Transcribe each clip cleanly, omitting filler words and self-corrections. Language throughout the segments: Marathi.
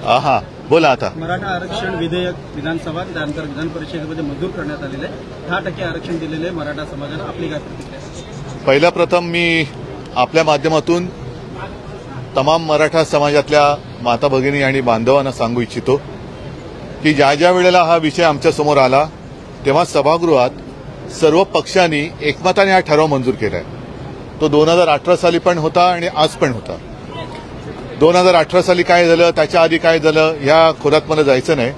हा बोला आता. मराठा आरक्षण विधेयक विधानसभा त्यानंतर विधान परिषदेमध्ये मंजूर करण्यात आलेले आहे. 10% आरक्षण दिलेले मराठा समाजाला. आपली काय प्रतिक्रिया? पहिल्या प्रथम मी आपल्या माध्यमातून तमाम मराठा समाजातल्या माता भगिनी आणि बांधवांना सांगू इच्छितो की ज्या ज्या वेळेला हा विषय आमच्या समोर आला तेव्हा सभागृहात सर्व पक्षांनी एकमताने हा ठराव मंजूर केलाय. तो 2018 साली पण होता आणि आज पण होता. 2018 साली काय झालं, त्याच्या आधी काय झालं, या खोलात मला जायचं नाही.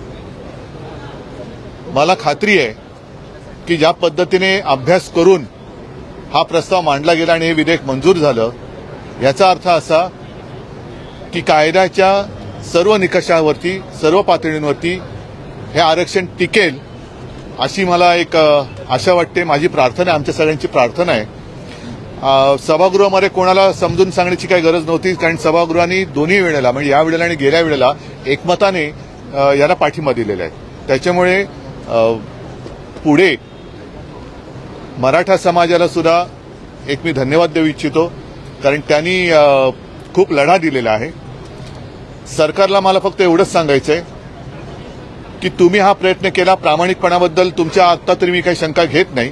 मला खात्री आहे की ज्या पद्धतीने अभ्यास करून हा प्रस्ताव मांडला गेला आणि हे विधेयक मंजूर झालं, याचा अर्थ असा की कायद्याच्या सर्व निकषावरती, सर्व पातळींवरती हे आरक्षण टिकेल अशी मला एक आशा वाटते. माझी प्रार्थना आहे, आमच्या सगळ्यांची प्रार्थना आहे. सभागृहामध्ये कोणाला समजून सांगण्याची काही गरज नव्हती, कारण सभागृहाने दोन्ही वेळेला म्हणजे या वेळेला आणि गेल्या वेळेला एकमताने याला पाठिंबा दिलेला आहे. त्याच्यामुळे पुढे मराठा समाजाला सुद्धा एक मी धन्यवाद देऊ इच्छितो, कारण त्यांनी खूप लढा दिलेला आहे. सरकारला मला फक्त एवढंच सांगायचंय की तुम्ही हा प्रयत्न केला, प्रामाणिकपणाबद्दल तुमच्या आत्ता तरी मी काही शंका घेत नाही,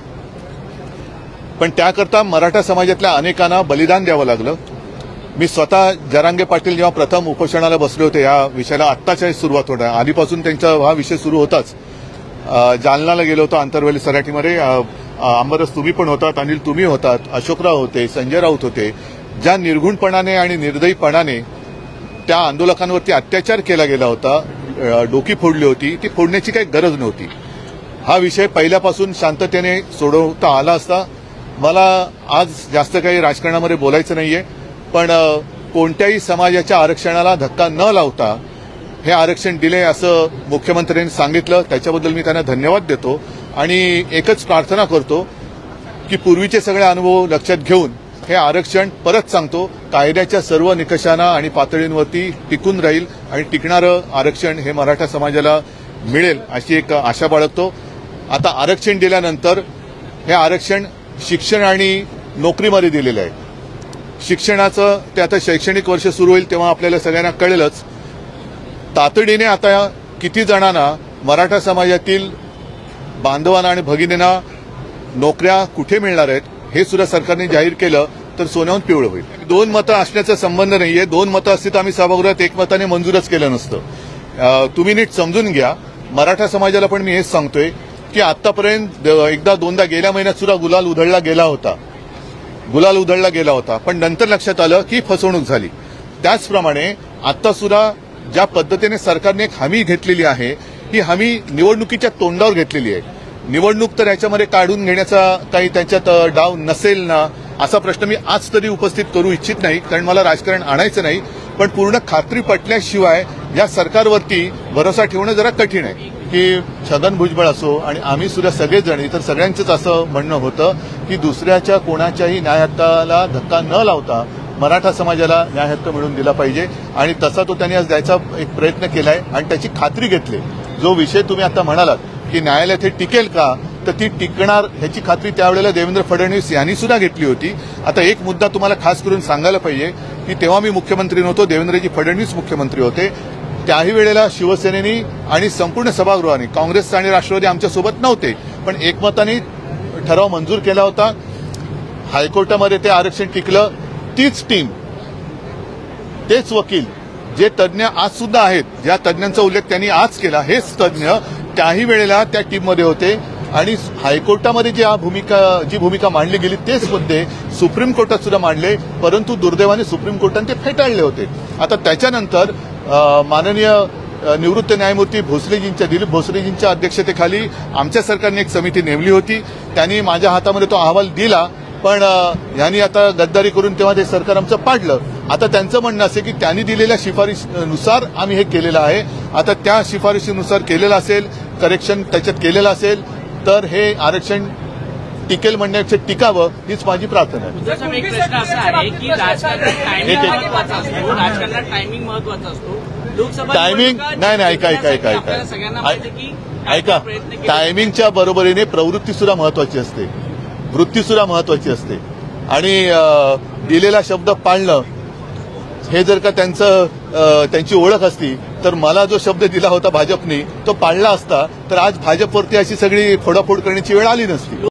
पण त्याकरता मराठा समाजातल्या अनेकांना बलिदान द्यावं लागलं. मी स्वतः जरांगे पाटील जेव्हा प्रथम उपोषणाला बसले होते या विषयाला, आत्ताच्या सुरुवात होणार आधीपासून त्यांचा हा विषय सुरू होताच. जालनाला गेलो होतो आंतरवेली सराटीमध्ये. अंबरस तुम्ही पण होतात, अनिल तुम्ही होतात, अशोकराव होते, संजय राऊत होते. ज्या निर्घुणपणाने आणि निर्दयीपणाने त्या आंदोलकांवरती अत्याचार केला गेला होता, डोकी फोडली होती, ती फोडण्याची काही गरज नव्हती. हा विषय पहिल्यापासून शांततेने सोडवता आला असता. मला आज जास्त काही राजकारणामध्ये बोलायचं नाहीये, पण कोणत्याही समाजाच्या आरक्षणाला धक्का न लावता हे आरक्षण दिले असं मुख्यमंत्र्यांनी सांगितलं. त्याच्याबद्दल मी त्यांना धन्यवाद देतो आणि एकच प्रार्थना करतो की पूर्वीचे सगळे अनुभव लक्षात घेऊन हे आरक्षण परत सांगतो कायद्याच्या सर्व निकषांना आणि पातळींवरती टिकून राहील आणि टिकणारं आरक्षण हे मराठा समाजाला मिळेल अशी एक आशा बाळगतो. आता आरक्षण दिल्यानंतर हे आरक्षण शिक्षण आणि नोकरीमध्ये दिलेलं आहे. शिक्षणाचं ते आता शैक्षणिक वर्ष सुरू होईल तेव्हा आपल्याला सगळ्यांना कळेलच. तातडीने आता किती जणांना मराठा समाजातील बांधवांना आणि भगिनींना नोकऱ्या कुठे मिळणार आहेत हे सुद्धा सरकारने जाहीर केलं तर सोन्याहून पिवळं होईल. 2 मतं असण्याचा संबंध नाहीये. 2 मतं असती तर आम्ही सभागृहात एकमताने मंजूरच केलं नसतं. तुम्ही नीट समजून घ्या. मराठा समाजाला पण मी हेच सांगतोय की आतापर्यंत एकदा दोनदा गेल्या महिन्यात सुद्धा गुलाल उधळला गेला होता, पण नंतर लक्षात आलं की फसवणूक झाली. त्याचप्रमाणे आता सुद्धा ज्या पद्धतीने सरकारने एक हमी घेतलेली आहे, ही हमी निवडणुकीच्या तोंडावर घेतलेली आहे. निवडणूक तर याच्यामध्ये काढून घेण्याचा काही त्यांच्यात डाव नसेल ना असा प्रश्न मी आज तरी उपस्थित करू इच्छित नाही, कारण मला राजकारण आणायचं नाही. पण पूर्ण खात्री पटल्याशिवाय या सरकारवरती भरोसा ठेवणं जरा कठीण आहे. की छगन भुजबळ असो आणि आम्ही सुद्धा सगळेजण इतर सगळ्यांचंच असं म्हणणं होतं की दुसऱ्याच्या कोणाच्याही न्याय हक्काला धक्का न लावता मराठा समाजाला न्याय हक्क मिळवून दिला पाहिजे आणि तसा तो त्यांनी आज द्यायचा एक प्रयत्न केलाय आणि त्याची खात्री घेतली. जो विषय तुम्ही आता म्हणालात की न्यायालयात हे टिकेल का, तर ती टिकणार ह्याची खात्री त्यावेळेला देवेंद्र फडणवीस यांनी सुद्धा घेतली होती. आता एक मुद्दा तुम्हाला खास करून सांगायला पाहिजे की तेव्हा मी मुख्यमंत्री नव्हतो, देवेंद्रजी फडणवीस मुख्यमंत्री होते. त्याही वेळेला शिवसेनेनी आणि संपूर्ण सभागृहाने, काँग्रेस आणि राष्ट्रवादी आमच्यासोबत नव्हते, पण एकमताने ठराव मंजूर केला होता. हायकोर्टामध्ये ते आरक्षण टिकलं. तीच टीम, तेच वकील, जे तज्ज्ञ आज सुद्धा आहेत, ज्या तज्ज्ञांचा उल्लेख त्यांनी आज केला, हेच तज्ज्ञ त्याही वेळेला त्या टीममध्ये होते आणि हायकोर्टामध्ये जी भूमिका मांडली गेली तेच मुद्दे सुप्रीम कोर्टात सुद्धा मांडले, परंतु दुर्दैवाने सुप्रीम कोर्टाने ते फेटाळले होते. आता त्याच्यानंतर माननीय निवृत्त न्यायमूर्ती दिलीप भोसलेजींच्या अध्यक्षतेखाली आमच्या सरकारने एक समिती नेमली होती. त्यांनी माझ्या हातामध्ये तो अहवाल दिला, पण यांनी आता गद्दारी करून तेव्हा ते सरकार आमचं पाडलं. आता त्यांचं म्हणणं असे की त्यांनी दिलेल्या शिफारशीनुसार आम्ही हे केलेलं आहे. आता त्या शिफारशीनुसार केलेलं असेल, करेक्शन त्याच्यात केलेलं असेल तर हे आरक्षण टिकेल म्हणण्यापेक्षा टिकावं हीच माझी प्रार्थना आहे. एक प्रश्न असा आहे की राजकारणात टायमिंग महत्वाचा असतो, राजकारणात टायमिंग महत्वाचा असतो. लोकसभा टायमिंग नाही ऐका टायमिंगच्या बरोबरीने प्रवृत्ती सुद्धा महत्वाची असते, वृत्ती सुद्धा महत्वाची असते आणि दिलेला शब्द पाळणं हे जर का त्यांची ओळख असती तर मला जो शब्द दिला होता भाजपने तो पाळला असता तर आज भाजपवरती अशी सगळी फोडाफोड करण्याची वेळ आली नसती.